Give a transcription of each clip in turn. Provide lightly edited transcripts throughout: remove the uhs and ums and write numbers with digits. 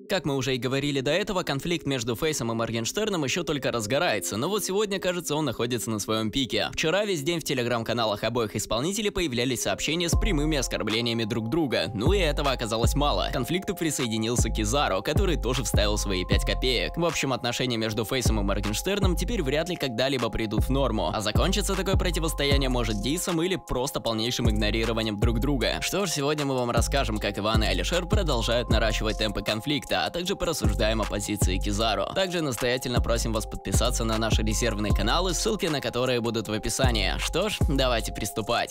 Как мы уже и говорили до этого, конфликт между Фейсом и Моргенштерном еще только разгорается, но вот сегодня, кажется, он находится на своем пике. Вчера весь день в телеграм-каналах обоих исполнителей появлялись сообщения с прямыми оскорблениями друг друга, ну и этого оказалось мало. К конфликту присоединился Кизаро, который тоже вставил свои 5 копеек. В общем, отношения между Фейсом и Моргенштерном теперь вряд ли когда-либо придут в норму, а закончится такое противостояние может дисом или просто полнейшим игнорированием друг друга. Что ж, сегодня мы вам расскажем, как Иван и Алишер продолжают наращивать темпы конфликта, а также порассуждаем о позиции Кизаро. Также настоятельно просим вас подписаться на наши резервные каналы, ссылки на которые будут в описании. Что ж, давайте приступать.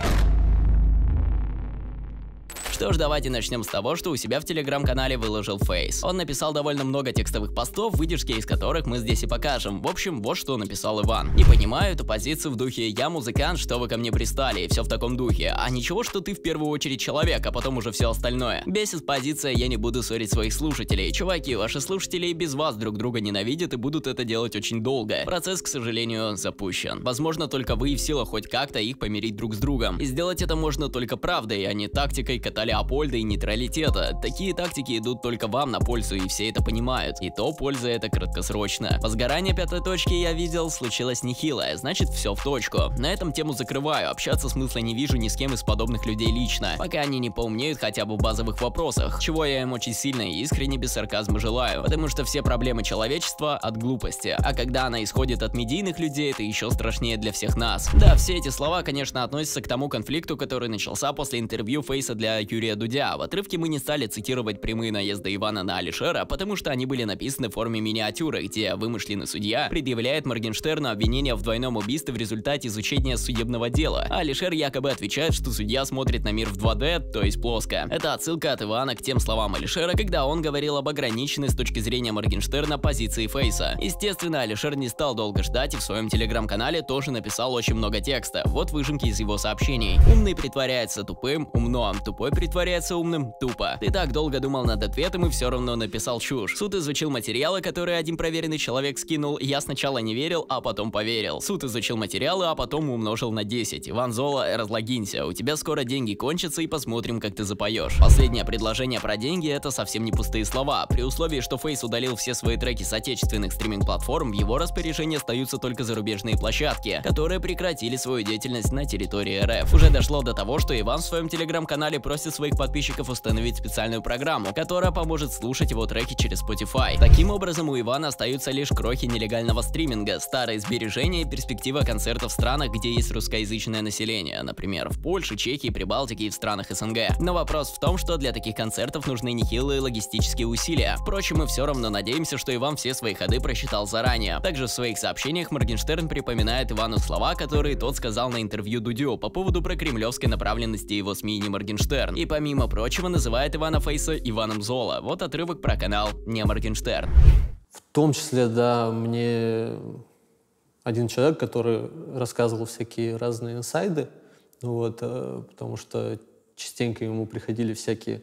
Что ж, давайте начнем с того, что у себя в телеграм-канале выложил Фейс. Он написал довольно много текстовых постов, выдержки из которых мы здесь и покажем. В общем, вот что написал Иван. Не понимаю эту позицию в духе «я музыкант, что вы ко мне пристали» и все в таком духе. А ничего, что ты в первую очередь человек, а потом уже все остальное. Бесит позиция «я не буду ссорить своих слушателей». Чуваки, ваши слушатели и без вас друг друга ненавидят и будут это делать очень долго. Процесс, к сожалению, запущен. Возможно, только вы и в силах хоть как-то их помирить друг с другом. И сделать это можно только правдой, а не тактикой кота Леопольда и нейтралитета. Такие тактики идут только вам на пользу, и все это понимают. И то польза это краткосрочно. Возгорание пятой точки я видел, случилось нехилое, значит все в точку. На этом тему закрываю, общаться смысла не вижу ни с кем из подобных людей лично, пока они не поумнеют хотя бы в базовых вопросах, чего я им очень сильно и искренне без сарказма желаю, потому что все проблемы человечества от глупости, а когда она исходит от медийных людей, это еще страшнее для всех нас. Да, все эти слова, конечно, относятся к тому конфликту, который начался после интервью Фейса для Юрия Дудя. В отрывке мы не стали цитировать прямые наезды Ивана на Алишера, потому что они были написаны в форме миниатюры, где вымышленный судья предъявляет Моргенштерну обвинение в двойном убийстве в результате изучения судебного дела, а Алишер якобы отвечает, что судья смотрит на мир в 2D, то есть плоско. Это отсылка от Ивана к тем словам Алишера, когда он говорил об ограниченной с точки зрения Моргенштерна позиции Фейса. Естественно, Алишер не стал долго ждать и в своем телеграм-канале тоже написал очень много текста. Вот выжимки из его сообщений. Умный притворяется тупым, умно, тупой притворяется умным, тупо. Ты так долго думал над ответом и все равно написал чушь. Суд изучил материалы, которые один проверенный человек скинул, я сначала не верил, а потом поверил. Суд изучил материалы, а потом умножил на 10. Иван Зола, разлогинься, у тебя скоро деньги кончатся и посмотрим, как ты запоешь. Последнее предложение про деньги — это совсем не пустые слова. При условии, что Фейс удалил все свои треки с отечественных стриминг-платформ, в его распоряжении остаются только зарубежные площадки, которые прекратили свою деятельность на территории РФ. Уже дошло до того, что Иван в своем телеграм-канале просит своих подписчиков установить специальную программу, которая поможет слушать его треки через Spotify. Таким образом, у Ивана остаются лишь крохи нелегального стриминга, старые сбережения и перспектива концертов в странах, где есть русскоязычное население, например, в Польше, Чехии, Прибалтике и в странах СНГ. Но вопрос в том, что для таких концертов нужны нехилые логистические усилия. Впрочем, мы все равно надеемся, что Иван все свои ходы просчитал заранее. Также в своих сообщениях Моргенштерн припоминает Ивану слова, которые тот сказал на интервью Дудю по поводу прокремлевской направленности его СМИ «Не Моргенштерн». И помимо прочего называет Ивана Фейса Иваном Зола. Вот отрывок про канал «Не Моргенштерн». В том числе, да, мне один человек, который рассказывал всякие разные инсайды, вот, потому что частенько ему приходили всякие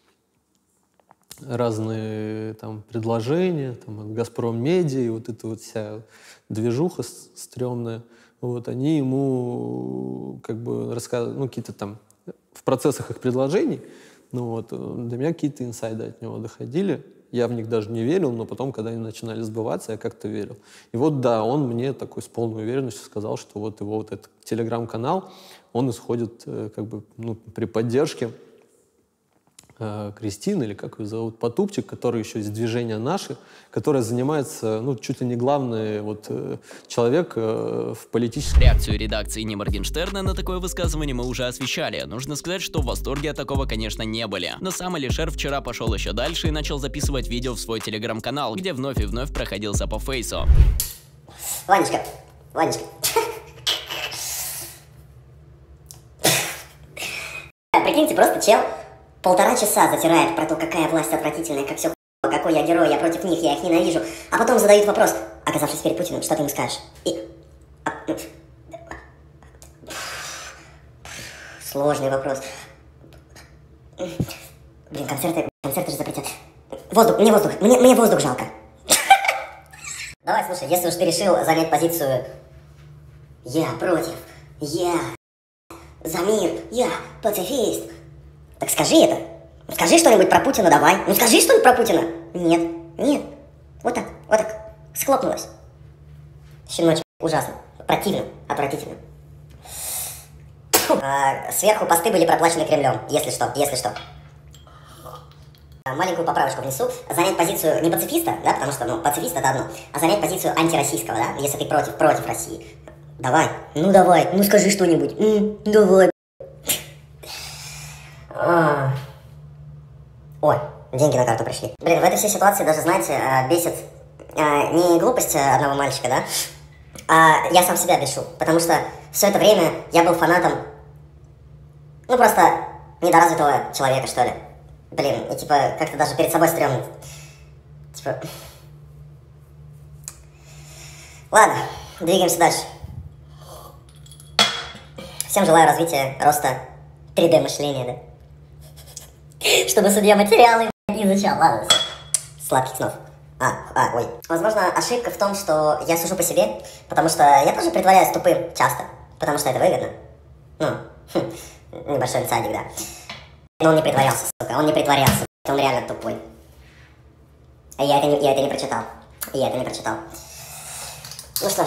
разные там предложения там, от «Газпром Медиа», и вот эта вот вся движуха стрёмная. Вот, они ему как бы рассказывали, ну, какие-то там в процессах их предложений, ну вот, до меня какие-то инсайды от него доходили. Я в них даже не верил, но потом, когда они начинали сбываться, я как-то верил. И вот, да, он мне такой с полной уверенностью сказал, что вот его вот этот телеграм-канал, он исходит как бы, ну, при поддержке Кристины, или как ее зовут, Потупчик, который еще из движения «Наши», которая занимается, ну, чуть ли не главный вот человек в политическом... Реакцию редакции «Не Моргенштерна» на такое высказывание мы уже освещали. Нужно сказать, что в восторге от такого, конечно, не были. Но сам Алишер вчера пошел еще дальше и начал записывать видео в свой телеграм-канал, где вновь и вновь проходился по Фейсу. Ванечка, прикиньте, просто чел 1,5 часа затирает про то, какая власть отвратительная, как все какой я герой, я против них, я их ненавижу. А потом задают вопрос, оказавшись перед Путиным, что ты ему скажешь? Сложный вопрос. Блин, концерты же запретят. Мне воздух жалко. Давай, слушай, если уж ты решил занять позицию «я против», «я за мир», «я пацифист», так скажи это. Скажи что-нибудь про Путина, давай. Ну скажи что-нибудь про Путина. Нет, нет. Вот так. Схлопнулось. Щеночек. Ужасно. Противно. Отвратительно. Сверху посты были проплачены Кремлем, если что. Маленькую поправочку внесу. Занять позицию не пацифиста, да, потому что, пацифист это одно, а занять позицию антироссийского, да, если ты против России. Давай, скажи что-нибудь. Давай. Ой, деньги на карту пришли. Блин, в этой всей ситуации даже, знаете, бесит не глупость одного мальчика, да, а я сам себя бешу, потому что все это время я был фанатом, просто недоразвитого человека, что ли. Блин, и типа как-то даже перед собой стрёмно. Типа... Ладно, двигаемся дальше. Всем желаю развития, роста 3D мышления, да? Чтобы судья материалы изучал. Ладно, сладких снов. Ой. Возможно, ошибка в том, что я сужу по себе, потому что я тоже притворяюсь тупым часто, потому что это выгодно. Небольшой инсайдик, да. Но он не притворялся, сука, он реально тупой. Я это не прочитал. Ну что ж.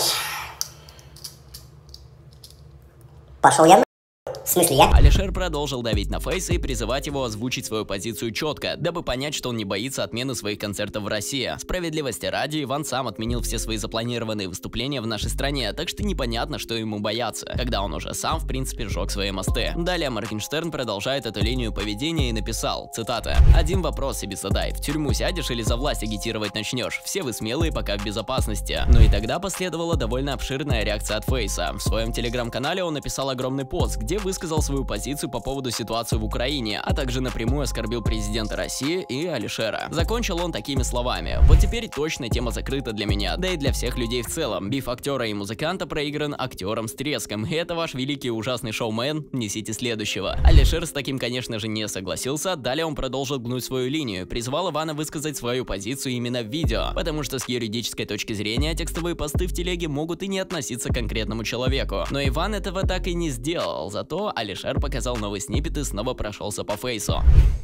Пошел я. В смысле, я? Алишер продолжил давить на Фейса и призывать его озвучить свою позицию четко, дабы понять, что он не боится отмены своих концертов в России. Справедливости ради, Иван сам отменил все свои запланированные выступления в нашей стране, так что непонятно, что ему бояться, когда он уже сам, в принципе, сжег свои мосты. Далее Моргенштерн продолжает эту линию поведения и написал, цитата: «Один вопрос себе задай, в тюрьму сядешь или за власть агитировать начнешь? Все вы смелые, пока в безопасности». Ну и тогда последовала довольно обширная реакция от Фейса. В своем телеграм-канале он написал огромный пост, где высказал свою позицию по поводу ситуации в Украине, а также напрямую оскорбил президента России и Алишера. Закончил он такими словами: «Вот теперь точно тема закрыта для меня, да и для всех людей в целом. Биф актера и музыканта проигран актером с треском. И это ваш великий и ужасный шоумен, несите следующего». Алишер с таким, конечно же, не согласился. Далее он продолжил гнуть свою линию, призвал Ивана высказать свою позицию именно в видео, потому что с юридической точки зрения текстовые посты в телеге могут и не относиться к конкретному человеку. Но Иван этого так и не сделал, зато Алишер показал новый сниппет и снова прошелся по Фейсу.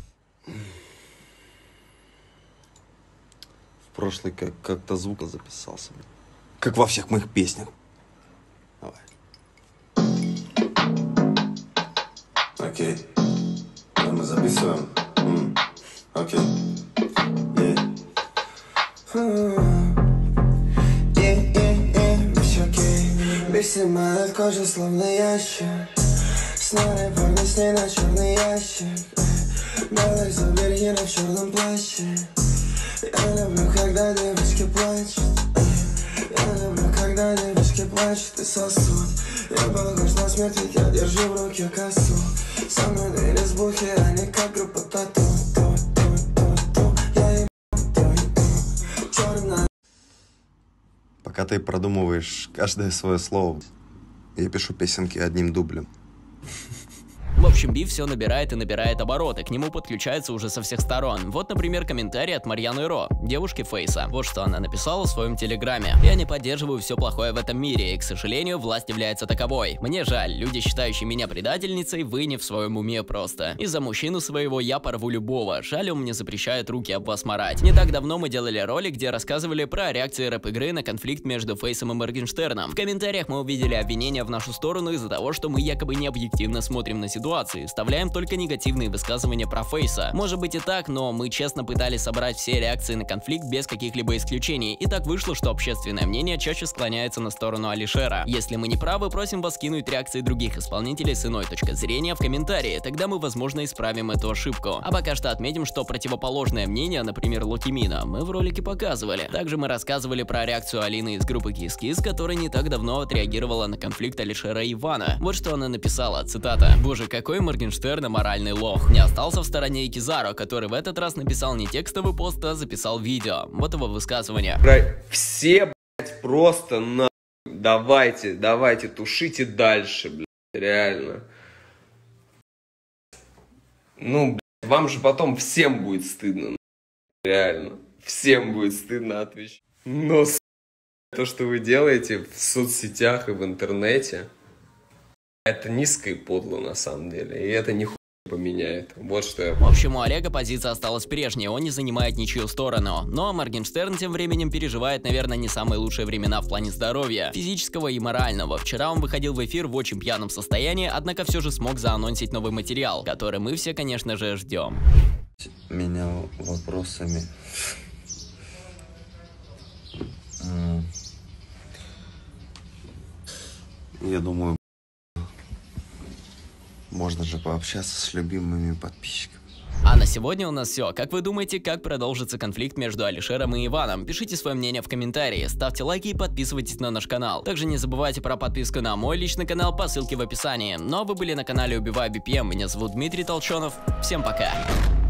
В прошлый как-то звук записался. Как во всех моих песнях. Давай. Окей. Мы записываем. Окей. Весь снимает кожу, словно ящик. Сняли парни с ней на черный ящик. Белый супергерой в черном плаще. Я люблю, когда девочки плачут. Я люблю, когда девочки плачут и сосут. Я похож на смерть, ведь я держу в руке косу. Со мной две лесбухи, они как группа тату. Я ебу, черная. Пока ты продумываешь каждое свое слово, я пишу песенки одним дублем. В общем, биф все набирает и набирает обороты, к нему подключается уже со всех сторон. Вот, например, комментарий от Марьяны Ро, девушки Фейса. Вот что она написала в своем телеграме. «Я не поддерживаю все плохое в этом мире, и, к сожалению, власть является таковой. Мне жаль, люди, считающие меня предательницей, вы не в своем уме просто. Из-за мужчину своего я порву любого, жаль, он мне запрещает руки об вас марать». Не так давно мы делали ролик, где рассказывали про реакции рэп-игры на конфликт между Фейсом и Моргенштерном. В комментариях мы увидели обвинения в нашу сторону из-за того, что мы якобы не объективно смотрим на ситуацию, вставляем только негативные высказывания про Фейса. Может быть и так, но мы честно пытались собрать все реакции на конфликт без каких-либо исключений, и так вышло, что общественное мнение чаще склоняется на сторону Алишера. Если мы не правы, просим вас скинуть реакции других исполнителей с иной точки зрения в комментарии, тогда мы, возможно, исправим эту ошибку. А пока что отметим, что противоположное мнение, например, Локимина, мы в ролике показывали. Также мы рассказывали про реакцию Алины из группы Kiss Kiss, которая не так давно отреагировала на конфликт Алишера и Ивана. Вот что она написала, цитата: «Боже, какой Моргенштерн моральный лох. Не остался в стороне и Кизаро, который в этот раз написал не текстовый пост, а записал видео». Вот его высказывание. Все, блядь, просто на... Давайте, тушите дальше, блядь, реально. Ну, блядь, вам же потом всем будет стыдно, реально. Всем будет стыдно отвечать. Но, то, что вы делаете в соцсетях и в интернете, это низко и подло на самом деле. И это не поменяет. Вот что я... В общем, у Олега позиция осталась прежней, он не занимает ничью сторону. Но Моргенштерн тем временем переживает, наверное, не самые лучшие времена в плане здоровья, физического и морального. Вчера он выходил в эфир в очень пьяном состоянии, однако все же смог заанонсить новый материал, который мы все, конечно же, ждем. Меня вопросами. Я думаю, можно же пообщаться с любимыми подписчиками. А на сегодня у нас все. Как вы думаете, как продолжится конфликт между Алишером и Иваном? Пишите свое мнение в комментарии, ставьте лайки и подписывайтесь на наш канал. Также не забывайте про подписку на мой личный канал по ссылке в описании. Ну а вы были на канале Убиваю BPM, меня зовут Дмитрий Толченов. Всем пока!